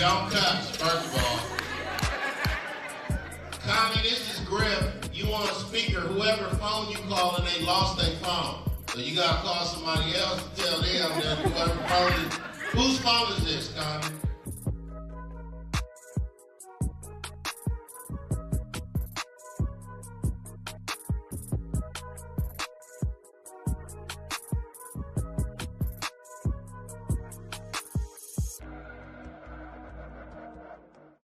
don't touch, first of all. Connie, this is GRIFF. You on a speaker, whoever phone you call and they lost their phone. So you gotta call somebody else to tell them that whoever phone is. Whose phone is this, Connie?